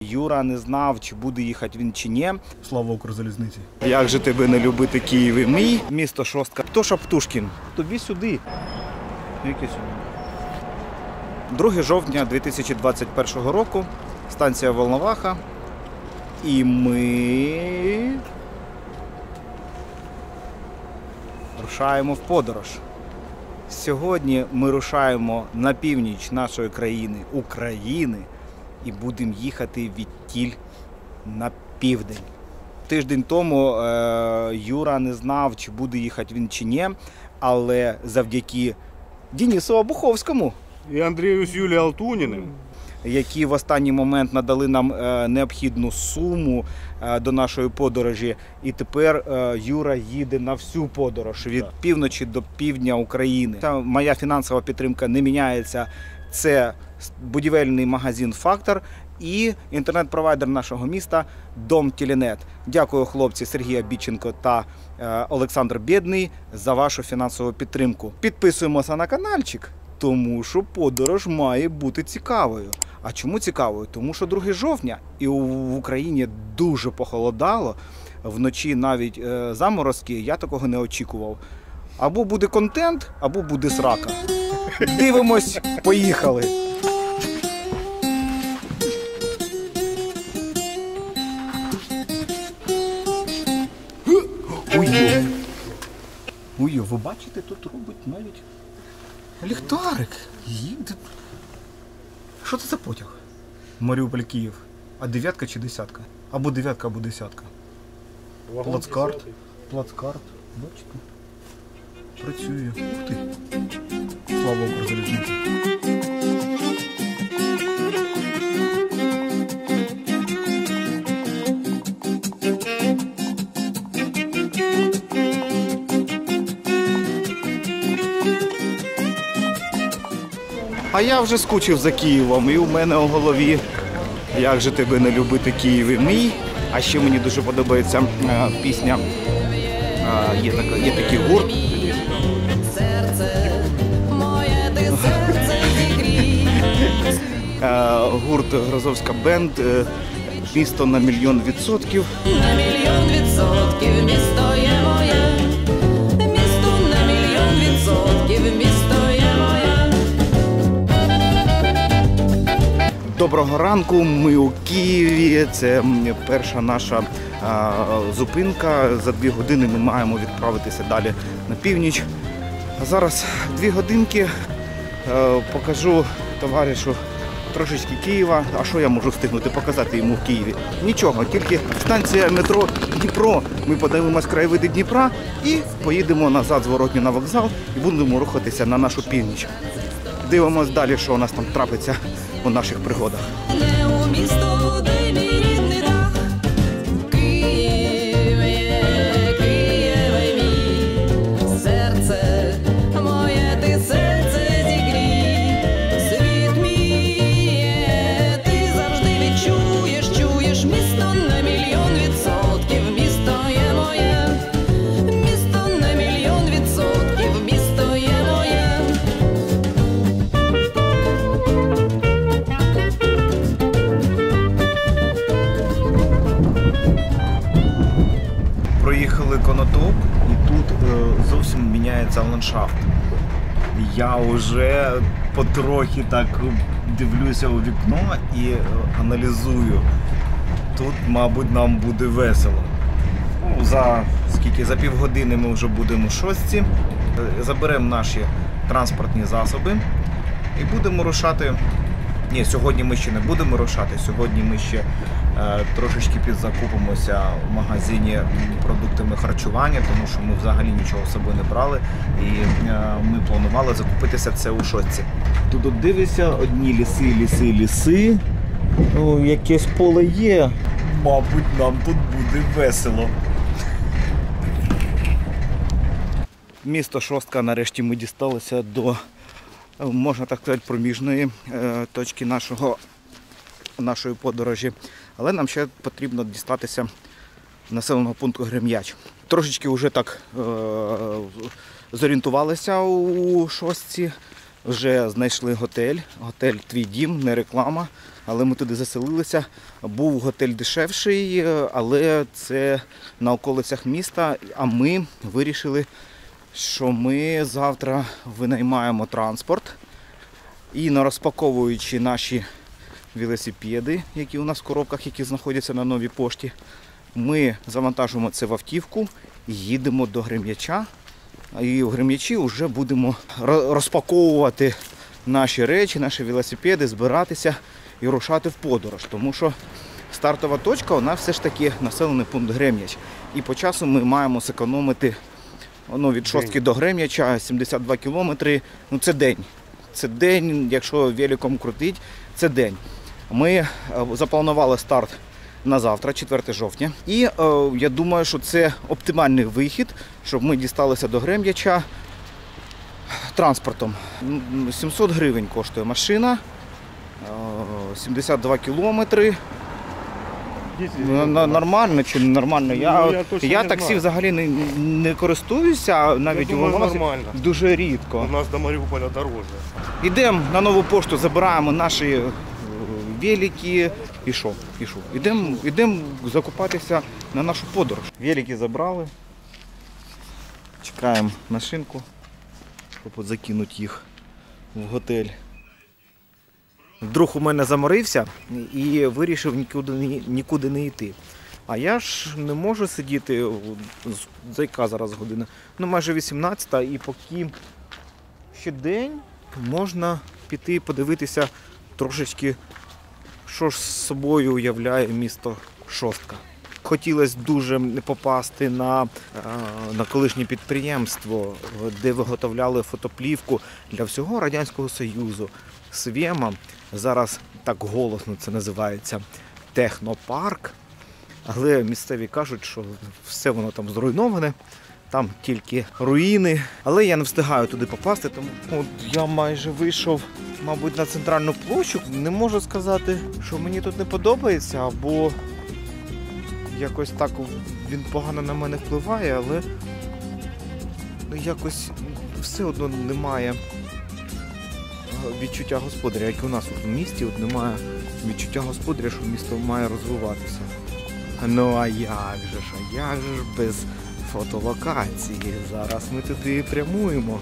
Юра не знав, чи буде їхати він чи ні. Слава Укрзалізниці. Як же тебе не любити Київ і мій? Місто Шостка. Тоша Птушкін. Тобі сюди. Яке сюди? 2 жовтня 2021 року. Станція Волноваха. І ми рушаємо в подорож. Сьогодні ми рушаємо на північ нашої країни, України, і будемо їхати відтіль на південь. Тиждень тому Юра не знав, чи буде їхати він чи ні, але завдяки Денису Обуховському І Андрію з Юлією Алтуніним, які в останній момент надали нам необхідну суму до нашої подорожі. І тепер Юра їде на всю подорож від півночі до півдня України. Моя фінансова підтримка не міняється. Це будівельний магазин «Фактор» і інтернет-провайдер нашого міста «Дом Теленет». Дякую, хлопці Сергій Біченко та Олександр Бєдний, за вашу фінансову підтримку. Підписуємося на каналчик, тому що подорож має бути цікавою. А чому цікавою? Тому що 2 жовтня і в Україні дуже похолодало. Вночі навіть заморозки, я такого не очікував. Або буде контент, або буде срака. Дивимось, поїхали! Ой, ви бачите, тут робить навіть ліхтарик. Їде. Що це за потяг? Маріуполь-Київ. А 9 чи 10? Або 9, або 10. Плацкарт. Плацкарт. Бачите? Працює. Ух ти. Слава Укрзалізниці. А я вже скучив за Києвом, і у мене у голові «Як же тебе не любити, Київ і мій». А ще мені дуже подобається пісня, є такий гурт. Гурт «Грозовська бенд», «Місто на 1 000 000%». На 1 000 000% місто є моє, місто на 1 000 000% місто є моє. Доброго ранку, ми у Києві, це перша наша зупинка. За 2 години ми маємо відправитися далі на північ. А зараз 2 годинки, покажу товаришу трошечки Києва. А що я можу встигнути показати йому в Києві? Нічого, тільки станція метро Дніпро. Ми подивимось краєвиди Дніпра і поїдемо назад зворотньо на вокзал і будемо рухатися на нашу північ. Дивимось далі, що у нас там трапиться у наших пригодах. Не у місто, де мій рідний дах, Київ є, Києве мій, серце моє, ти серце зігрій, світ мій є, ти завжди відчуєш, місто на 1 000 000%, місто є моє, місто на 1 000 000%, місто є моє. Проїхали Конотоп, і тут зовсім міняється ландшафт. Я вже потрохи так дивлюся у вікно і аналізую. Тут, мабуть, нам буде весело. За півгодини ми вже будемо в Шостці. Заберемо наші транспортні засоби і будемо рушати. Ні, сьогодні ми ще не будемо рушати, сьогодні ми ще трошечки підзакупимося в магазині продуктами харчування, тому що ми взагалі нічого з собою не брали і ми планували закупитися це у Шостці. Тут от дивишся, одні ліси, якесь поле є. Мабуть, нам тут буде весело. Місто Шостка, нарешті ми дісталися до, можна так сказати, проміжної точки нашої подорожі. Але нам ще потрібно дістатися населеного пункту Грем'яч. Трошечки вже так зорієнтувалися у Шостці, вже знайшли готель. Готель «Твій дім», не реклама. але ми туди заселилися. Був готель дешевший, але це на околицях міста, а ми вирішили, що ми завтра винаймаємо транспорт і, не розпаковуючи наші велосипеди, які у нас в коробках, які знаходяться на Новій пошті, ми завантажуємо це в автівку і їдемо до Грем'яча. І в Грем'ячі вже будемо розпаковувати наші речі, наші велосипеди, збиратися і рушати в подорож. Тому що стартова точка, вона все ж таки населений пункт Грем'яч. І по часу ми маємо зекономити від Шостки до Грем'яча 72 кілометри. Це день. Це день, якщо великом крутить, це день. Ми запланували старт на завтра, 4 жовтня. І я думаю, що це оптимальний вихід, щоб ми дісталися до Грем'яча транспортом. 700 гривень коштує машина, 72 кілометри. Нормально чи не нормально? Я таксі взагалі не користуюся, навіть дуже рідко. У нас до Маріуполя дороже. Йдемо на Нову пошту, забираємо наші велики і що? Ідемо закупатися на нашу подорож. Велики забрали, чекаємо машинку, щоб закинути їх в готель. Друг у мене заморився і вирішив нікуди не йти. А я ж не можу сидіти, за яка зараз година? Майже 18-та, і поки ще день, можна піти подивитися трошечки, що ж з собою уявляє місто Шостка. Хотілося дуже попасти на колишнє підприємство, де виготовляли фотоплівку для всього Радянського Союзу. Свема, зараз так голосно це називається технопарк, але місцеві кажуть, що все воно там зруйноване, там тільки руїни. Але я не встигаю туди попасти, тому я майже вийшов, мабуть, на центральну площу. Не можу сказати, що мені тут не подобається, або якось так він погано на мене впливає, але якось все одно немає відчуття господаря, як і у нас у місті, немає відчуття господаря, що місто має розвиватися. А як же без фотолокації? Зараз ми туди прямуємо.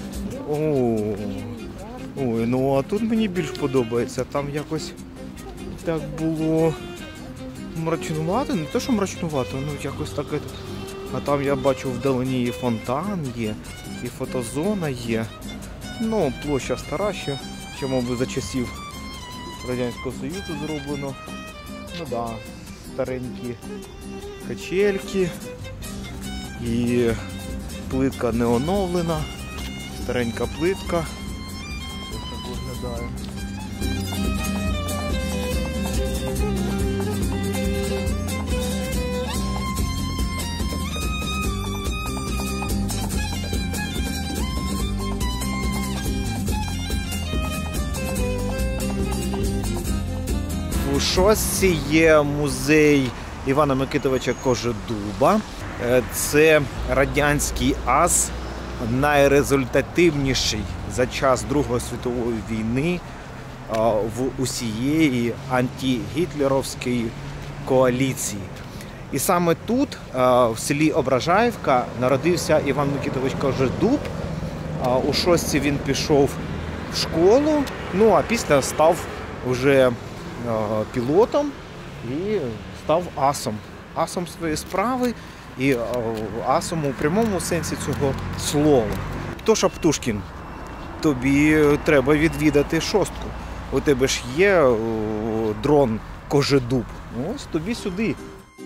А тут мені більш подобається. Там якось так було мрачнувато, не те, що мрачнувато, якось так. А там я бачу вдалині і фонтан є, і фотозона є. Площа стара ще, мабуть, за часів Радянського Союзу зроблено. Старенькі качельки. І плитка не оновлена. Старенька плитка. Ось так виглядає. У Шостці є музей Івана Микитовича Кожедуба. Це радянський ас, найрезультативніший за час Другої світової війни в усієї антигітлерівської коаліції. І саме тут, в селі Ображаївка, народився Іван Микитович Кожедуб. У Шостці він пішов в школу, а після став вже пілотом і став асом своєї справи і асом у прямому сенсі цього слова. Тож, Аптушкін, тобі треба відвідати Шостку. У тебе ж є дрон Кожедуб. Ось тобі сюди.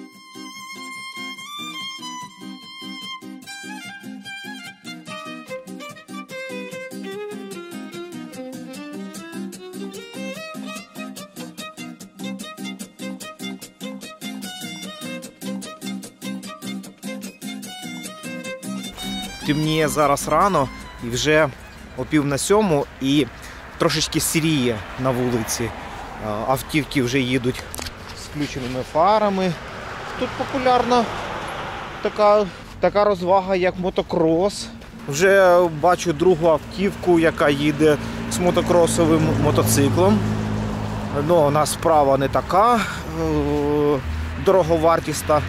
Темніє зараз рано, і вже о 6:45, і трошечки сіріє на вулиці. Автівки вже їдуть з включеними фарами. Тут популярна така розвага, як мотокрос. Вже бачу другу автівку, яка їде з мотокросовим мотоциклом. Ну, у нас справа не така дороговартісна.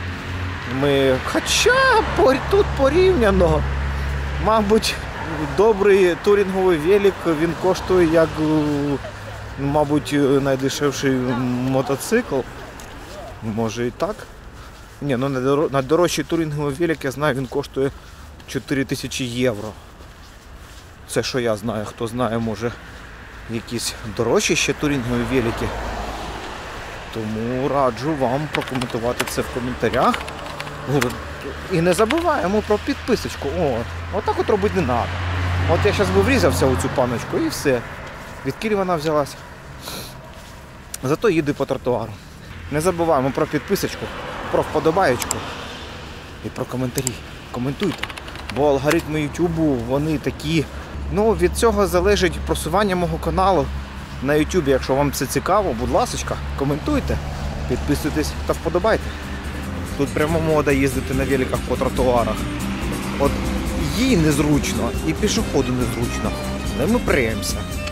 Хоча тут порівняно, мабуть, добрий турінговий велик, він коштує як, мабуть, найдешевший мотоцикл. Може і так. Ні, ну найдорожчий турінговий велик, я знаю, він коштує 4000 євро. Це що я знаю, хто знає, може якісь дорожчі ще турінгові велики. Тому раджу вам прокоментувати це в коментарях. І не забуваємо про підписочку. Отак от робити не треба. От я зараз би врізався у цю паночку і все. Відкіль вона взялася. Зато їду по тротуару. Не забуваємо про підписочку, про вподобаєчку і про коментарі. Коментуйте. Бо алгоритми Ютубу, вони такі. Ну, від цього залежить просування мого каналу на Ютубі. Якщо вам це цікаво, будь ласка, коментуйте, підписуйтесь та вподобайте. Тут прямо мода їздити на великах по тротуарах. От їй незручно і пішоходу незручно. Але ми приємося.